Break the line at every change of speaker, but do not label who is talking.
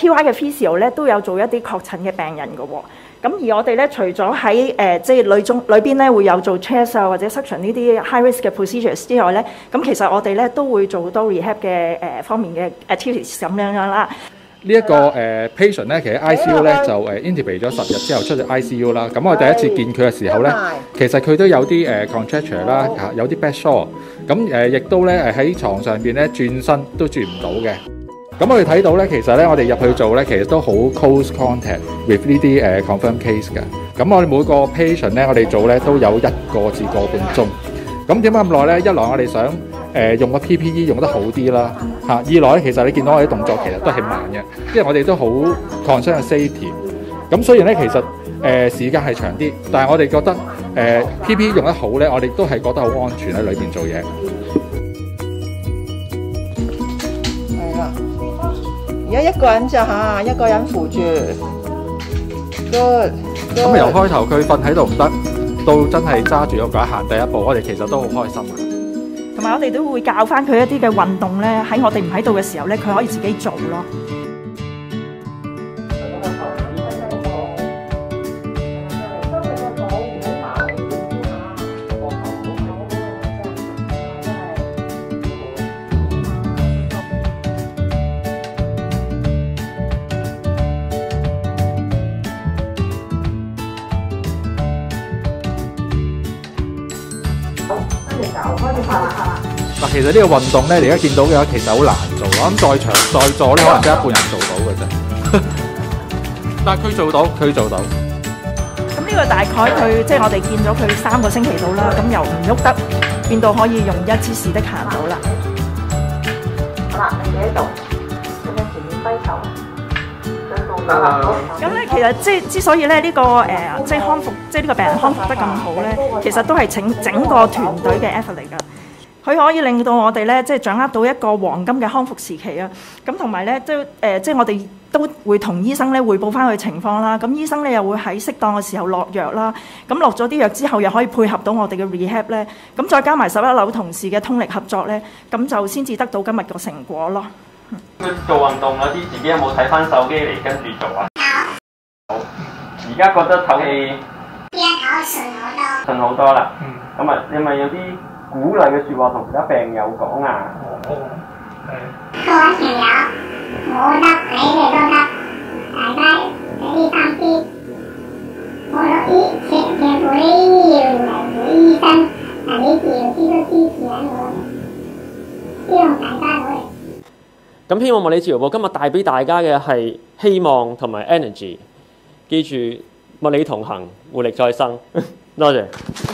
PY 嘅 physio 咧都有做一啲確診嘅病人嘅喎。咁而我哋咧除咗喺即係裏邊咧會有做 chest 啊或者 suction 呢啲 high risk 嘅 procedures 之外咧，咁其實我哋咧都會做好多 rehab 嘅方面嘅 activities 咁樣啦。
呢一個patient 咧，其實 ICU 咧就intubate 咗10日之後出咗 ICU 啦。咁我第一次見佢嘅時候咧，其實佢都有啲contracture 啦，有啲 back sore。咁亦都咧喺床上邊咧轉身都轉唔到嘅。咁我哋睇到咧，其實咧我哋入去做咧，其實都好 close contact with 呢啲confirm case 㗎。咁我哋每個 patient 咧，我哋做咧都有1個至個半鐘。咁點解咁耐咧？一來我哋想用個 PPE 用得好啲啦，二來咧其實你見到我啲動作其實都係慢嘅，因為我哋都好 concern safety。咁雖然咧其實時間係長啲，但係我哋覺得PPE 用得好咧，我哋都係覺得好安全喺裏邊做嘢。
係啦，而家一個人咋嚇，一個人扶住。Good。
咁由開頭佢瞓喺度唔得，到真係揸住個架行第一步，我哋其實都好開心嘅。
同埋我哋都會教翻佢一啲嘅運動咧，喺我哋唔喺度嘅時候咧，佢可以自己做咯。
嗱，其實呢個運動咧，你而家見到嘅話，其實好難做。我諗在座咧，可能得一半人做到嘅啫。但係佢做到，佢做到。
咁呢個大概佢即係我哋見咗佢3個星期到啦，咁由唔喐得變到可以用一支士的行到啦。
好啦，你喺度，咁樣前面低頭。
咁咧，其實即係之所以咧呢個即係康復，即係呢個病人康復得咁好咧，其實都係整個團隊嘅 effort 嚟㗎。佢可以令到我哋咧，即係掌握到一個黃金嘅康復時期啊！咁同埋咧，即係我哋都會同醫生咧匯報翻佢情況啦。咁醫生咧又會喺適當嘅時候落藥啦。咁落咗啲藥之後，又可以配合到我哋嘅 rehab 咧。咁再加埋11樓同事嘅通力合作咧，咁就先至得到今日個成果咯。
佢做運動嗰啲，自己有冇睇翻手機嚟跟住做啊？好，而家覺得唞氣順好多啦。咁啊，你咪有啲鼓勵嘅説話同其他病友講啊？
各位朋友，我得，你哋都得，大家俾啲心機。我樂意全部啲醫療人員、醫生、嗱啲治療師都支持喺我，希望大家努力。
咁希望物理治療部今日帶俾大家嘅係希望同埋 energy， 記住物理同行，活力再生。多謝。